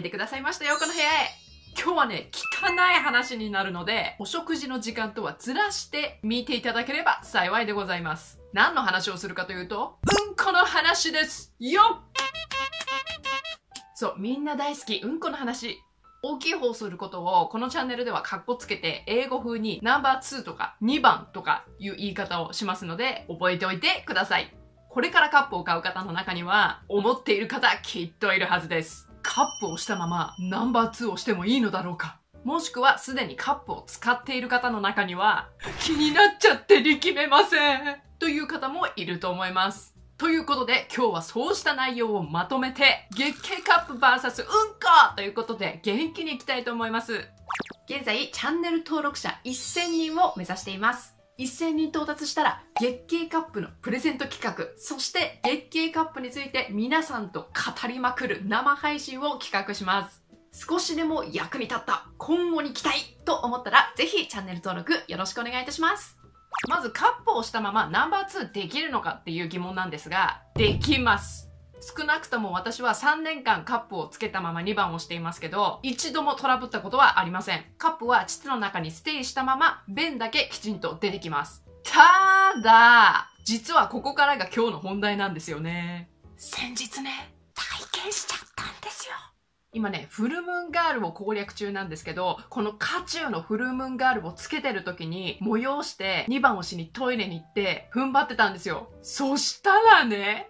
いでくださいましたよ、この部屋へ。今日はね、汚い話になるので、お食事の時間とはずらして見ていただければ幸いでございます。何の話をするかというと、うんこの話ですよっ。そう、みんな大好き、うんこの話。大きい方することをこのチャンネルではカッコつけて英語風にナンバー2とか2番とかいう言い方をしますので覚えておいてください。これからカップを買う方の中には思っている方きっといるはずです。カップをしたままナンバー2をしてもいいのだろうか。もしくはすでにカップを使っている方の中には気になっちゃって力めませんという方もいると思います。ということで今日はそうした内容をまとめて月経カップ VS うんこということで元気にいきたいと思います。現在チャンネル登録者1000人を目指しています。1000人到達したら月経カップのプレゼント企画、そして月経カップについて皆さんと語りまくる生配信を企画します。少しでも役に立った、今後に期待と思ったらぜひチャンネル登録よろしくお願いいたします。まずカップをしたままナンバー2できるのかっていう疑問なんですが、できます。少なくとも私は3年間カップをつけたまま2番をしていますけど、一度もトラブったことはありません。カップは膣の中にステイしたまま、便だけきちんと出てきます。ただ、実はここからが今日の本題なんですよね。先日ね、体験しちゃったんですよ。今ね、フルムーンガールを攻略中なんですけど、この渦中のフルムーンガールをつけてる時に催して2番をしにトイレに行って踏ん張ってたんですよ。そしたらね、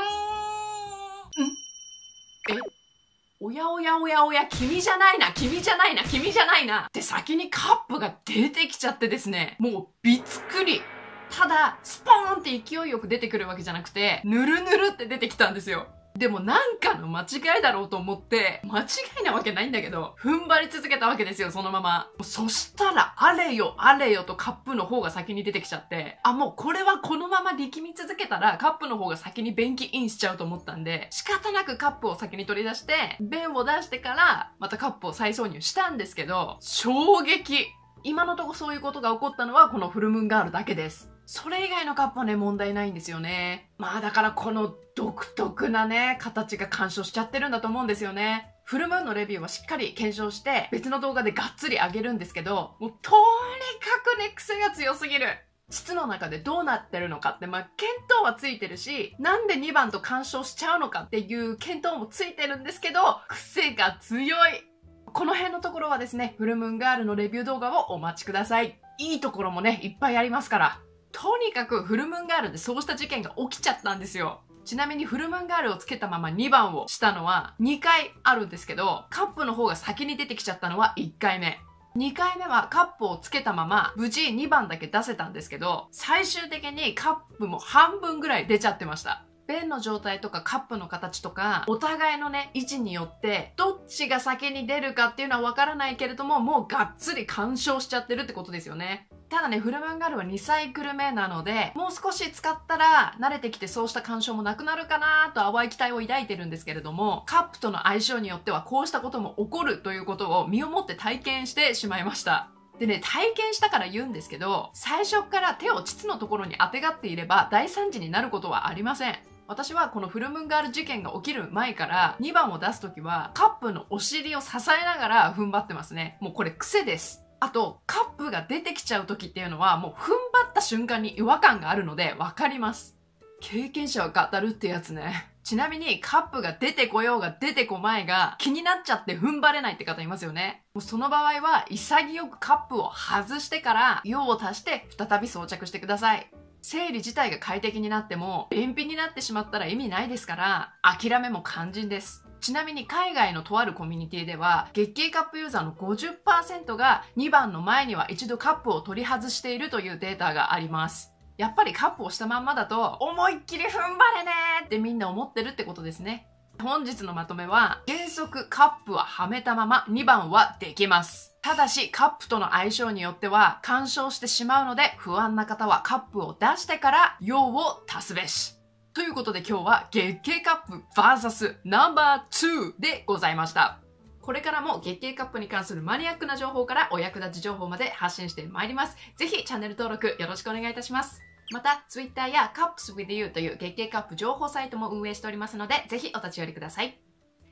おやおやおやおや、君じゃないな、君じゃないな、君じゃないなって先にカップが出てきちゃってですね、もうびっくり。ただ、スポーンって勢いよく出てくるわけじゃなくて、ぬるぬるって出てきたんですよ。でもなんかの間違いだろうと思って、間違いなわけないんだけど、踏ん張り続けたわけですよ、そのまま。そしたら、あれよあれよとカップの方が先に出てきちゃって、あ、もうこれはこのまま力み続けたら、カップの方が先に便器インしちゃうと思ったんで、仕方なくカップを先に取り出して、便を出してから、またカップを再挿入したんですけど、衝撃。今のところそういうことが起こったのは、このフルムーンガールだけです。それ以外のカップはね、問題ないんですよね。まあだからこの独特なね、形が干渉しちゃってるんだと思うんですよね。フルムーンのレビューはしっかり検証して別の動画でがっつり上げるんですけど、もうとにかくね、癖が強すぎる。膣の中でどうなってるのかって、まあ見当はついてるし、なんで2番と干渉しちゃうのかっていう見当もついてるんですけど、癖が強い。この辺のところはですね、フルムーンガールのレビュー動画をお待ちください。いいところもね、いっぱいありますから。とにかくフルムーンガールでそうした事件が起きちゃったんですよ。ちなみにフルムーンガールをつけたまま2番をしたのは2回あるんですけど、カップの方が先に出てきちゃったのは1回目。2回目はカップをつけたまま無事2番だけ出せたんですけど、最終的にカップも半分ぐらい出ちゃってました。便の状態とかカップの形とか、お互いのね、位置によって、どっちが先に出るかっていうのはわからないけれども、もうがっつり干渉しちゃってるってことですよね。ただね、フルムーンガールは2サイクル目なので、もう少し使ったら慣れてきてそうした干渉もなくなるかなと淡い期待を抱いてるんですけれども、カップとの相性によってはこうしたことも起こるということを身をもって体験してしまいました。でね、体験したから言うんですけど、最初から手を膣のところに当てがっていれば大惨事になることはありません。私はこのフルムーンガール事件が起きる前から2番を出すときはカップのお尻を支えながら踏ん張ってますね。もうこれ癖です。あと、カップが出てきちゃう時っていうのはもう踏ん張った瞬間に違和感があるのでわかります。経験者は語るってやつね。ちなみにカップが出てこようが出てこまいが気になっちゃって踏ん張れないって方いますよね。もうその場合は潔くカップを外してから用を足して再び装着してください。生理自体が快適になっても便秘になってしまったら意味ないですから諦めも肝心です。ちなみに海外のとあるコミュニティでは月経カップユーザーの 50% が2番の前には一度カップを取り外しているというデータがあります。やっぱりカップをしたまんまだと思いっきり踏ん張れねーってみんな思ってるってことですね。本日のまとめは原則カップははめたまま2番はできます。ただしカップとの相性によっては干渉してしまうので不安な方はカップを出してから用を足すべし。ということで今日は月経カップ VS ナンバー2でございました。これからも月経カップに関するマニアックな情報からお役立ち情報まで発信してまいります。ぜひチャンネル登録よろしくお願いいたします。また Twitter や Cups with You という月経カップ情報サイトも運営しておりますのでぜひお立ち寄りください。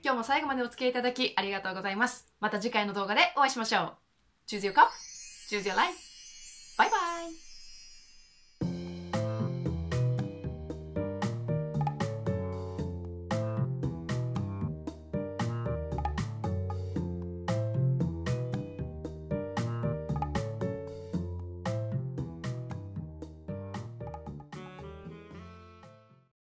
今日も最後までお付き合いいただきありがとうございます。また次回の動画でお会いしましょう。Choose your cup, choose your life.